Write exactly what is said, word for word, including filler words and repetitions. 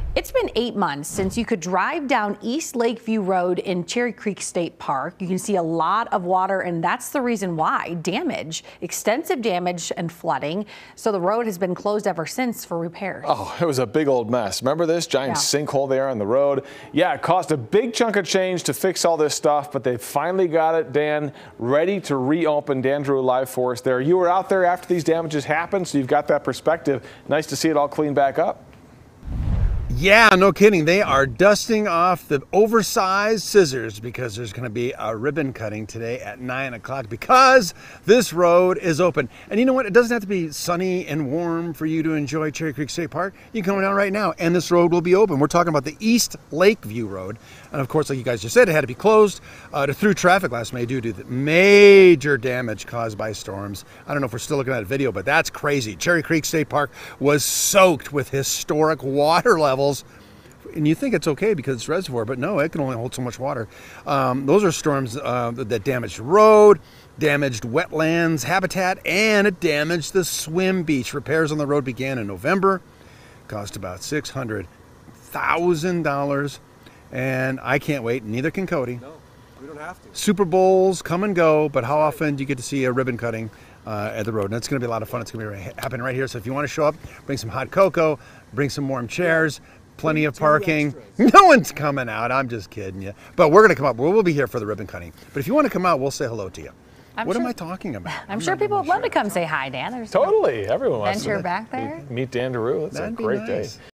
It's been eight months since you could drive down East Lakeview Road in Cherry Creek State Park. You can see a lot of water, and that's the reason why. Damage, extensive damage and flooding. So the road has been closed ever since for repairs. Oh, it was a big old mess. Remember this giant yeah. sinkhole there on the road? Yeah, it cost a big chunk of change to fix all this stuff, but they finally got it, Dan, ready to reopen. Dan Drew live for us there. You were out there after these damages happened, so you've got that perspective. Nice to see it all cleaned back up. Yeah, no kidding. They are dusting off the oversized scissors because there's going to be a ribbon cutting today at nine o'clock because this road is open. And you know what? It doesn't have to be sunny and warm for you to enjoy Cherry Creek State Park. You can come down right now and this road will be open. We're talking about the East Lakeview Road. And of course, like you guys just said, it had to be closed uh, to through traffic last May due to the major damage caused by storms. I don't know if we're still looking at a video, but that's crazy. Cherry Creek State Park was soaked with historic water levels. And you think it's okay because it's reservoir, but no, it can only hold so much water. Um, those are storms uh, that damaged the road, damaged wetlands, habitat, and it damaged the swim beach. Repairs on the road began in November, cost about six hundred thousand dollars, and I can't wait, neither can Cody. No, we don't have to. Super Bowls come and go, but how often do you get to see a ribbon cutting uh, at the road? And it's going to be a lot of fun. It's going to be happening right here. So if you want to show up, bring some hot cocoa, bring some warm chairs, plenty of parking. No one's coming out. I'm just kidding you. But we're going to come up. We'll be here for the ribbon cutting. But if you want to come out, we'll say hello to you. I'm what sure, am I talking about? I'm, I'm sure people would love to come say hi, Dan. There's totally. Everyone wants venture to back there. meet Dan Drew. It's That'd a great nice. day.